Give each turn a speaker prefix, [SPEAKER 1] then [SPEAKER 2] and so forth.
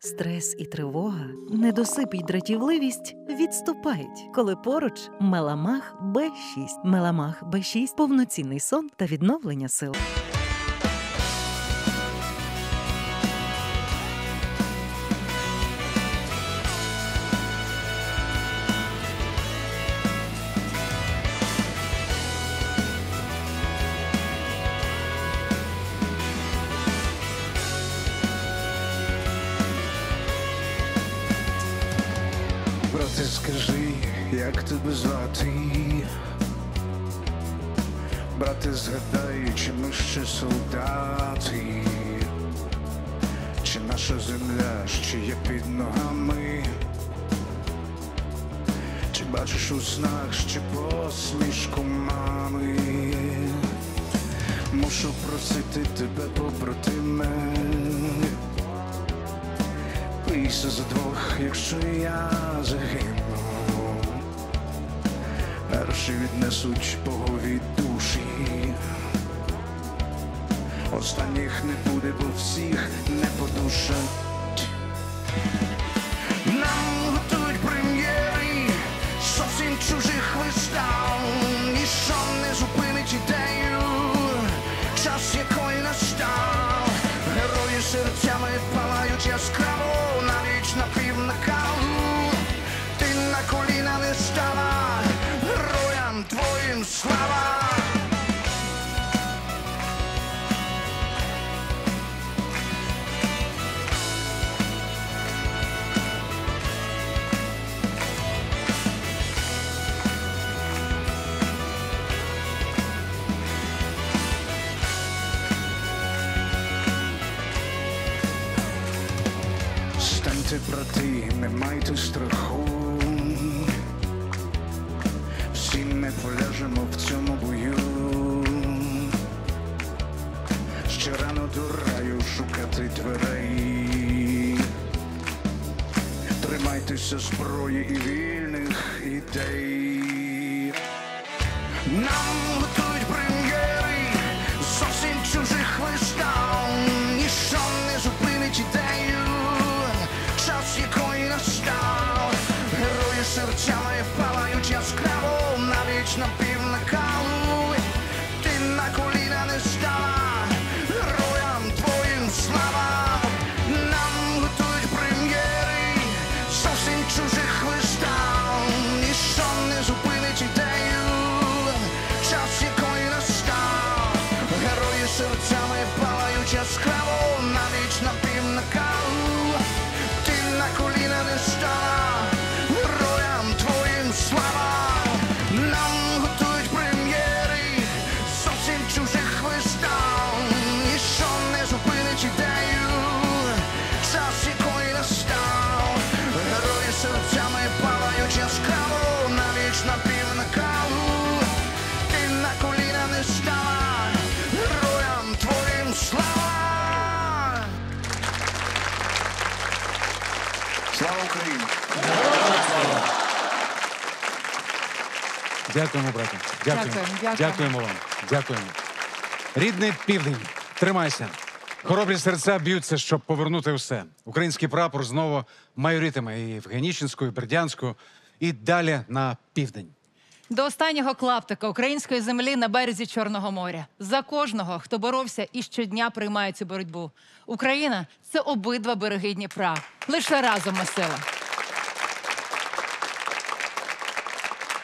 [SPEAKER 1] Стрес і тривога, недосип і дратівливість відступають, коли поруч Меламах Б6. Меламах Б6 – повноцінний сон та відновлення сил.
[SPEAKER 2] Брате, скажи, як тебе звати? Брате, згадай, чи ми ще солдати? Чи наша земля ще є під ногами? Чи бачиш у снах ще посмішку мами? Мушу просити тебе, побратиме, бийся за двох, якщо я загину. Перші віднесуть Богові душі, останніх не буде, бо всіх не подушать. Нам готують прем'єри зовсім чужих вистав, ніщо не зупинить ідею, час якої настав. Герої серцями палають яскраво, навіть напівнакалу. Ти на коліна не стала, героям твоїм слава. Станьте, брати, не майте страху, всі ми поляжемо в цьому бою. Ще рано до раю шукати дверей. Тримайтеся зброї і вільних ідей. Нам готують прем'єри зовсім чужих вистав, ніщо не зупинить ідею, час якої настав. Герої серцями палають яскраво, навіть напівнакалу. Ти на коліна не стала, героям твоїм слава. Нам готують прем'єри зовсім чужих вистав, ніщо не зупинить ідею, час якої настав. Герої серцями палають яскраво, навіть напівнакалу. Ти на коліна не стала, героям твоїм слава. Нам готують прем'єри зовсім чужих вистав, ніщо не зупинить ідею, час якої настав. Герої серцями палають яскраво, навіть напівнакалу. Ти на коліна не стала, героям твоїм слава. Слава Україні!
[SPEAKER 3] Дякуємо, брате.
[SPEAKER 4] Дякуємо.
[SPEAKER 3] Дякуємо вам. Дякуємо. Рідний південь, тримайся. Хоробрі серця б'ються, щоб повернути все. Український прапор знову майоритиме і в Генічинську, і Бердянську, і далі на південь.
[SPEAKER 4] До останнього клаптика української землі на березі Чорного моря. За кожного, хто боровся і щодня приймає цю боротьбу. Україна – це обидва береги Дніпра. Лише разом ми сила.